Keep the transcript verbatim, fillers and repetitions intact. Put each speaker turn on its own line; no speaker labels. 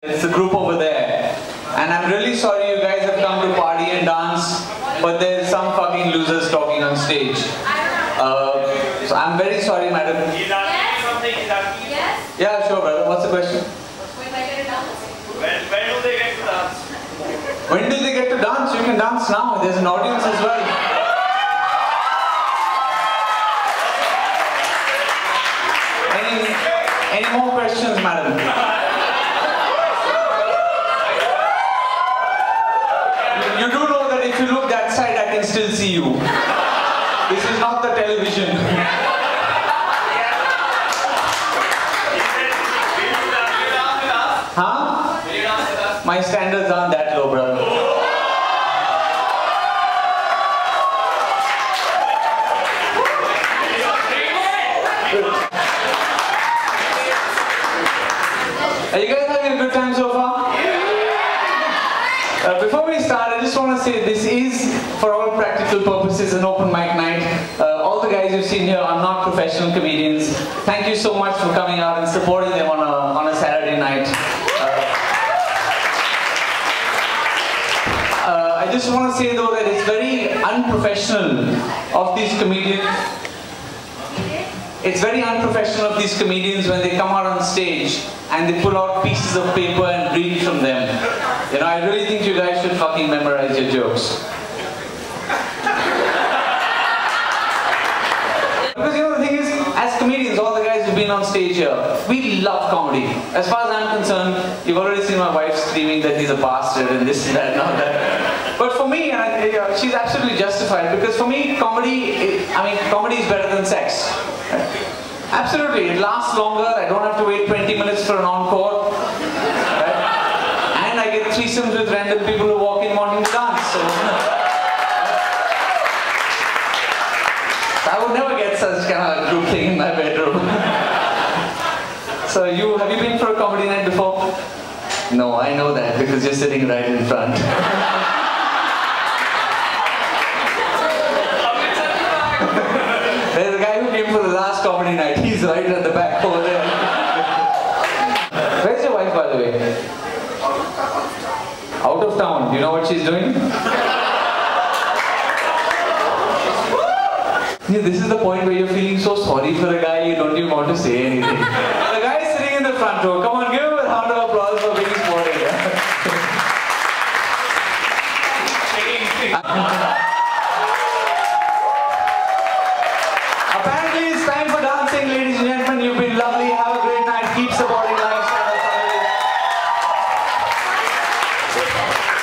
It's the group over there. And I'm really sorry you guys have come to party and dance, but there's some fucking losers talking on stage. Uh, so I'm very sorry, madam.
He's asking something, he's asking.
Yes? Yeah, sure, brother. What's the question?
When, when do they get to dance?
When do they get to dance? You can dance now. There's an audience as well. Any, any more questions, madam? You do know that if you look that side, I can still see you. This is not the television. Huh? My standards aren't that low, brother. Are you guys having a good time so far? Uh, before we start, I just want to say this is, for all practical purposes, an open mic night. Uh, all the guys you've seen here are not professional comedians. Thank you so much for coming out and supporting them on a, on a Saturday night. Uh, I just want to say though that it's very unprofessional of these comedians. It's very unprofessional of these comedians when they come out on stage and they pull out pieces of paper and read from them. You know, I really think you guys should fucking memorize your jokes. Because you know the thing is, as comedians, all the guys who've been on stage here, we love comedy. As far as I'm concerned, you've already seen my wife screaming that he's a bastard and this and that and all that. But for me, and I, uh, she's absolutely justified, because for me, comedy, it, I mean, comedy is better than sex. Absolutely, it lasts longer, I don't have to wait twenty minutes for an encore. Right? And I get threesomes with random people who walk in wanting to dance. So, I would never get such kind of group thing in my bedroom. So you, have you been for a comedy night before? No, I know that because you're sitting right in front. There's a guy who came for the last comedy night. He's right at the back over there. Where's your wife, by the way? Out of town. Do you know what she's doing? Yeah, this is the point where you're feeling so sorry for the guy, you don't even want to say anything. The guy is sitting in the front row. Come on, give him a round of applause for being sporty. Apparently it's time for dancing, ladies and gentlemen. You've been lovely. Have a great night. Keep supporting Lifestyle.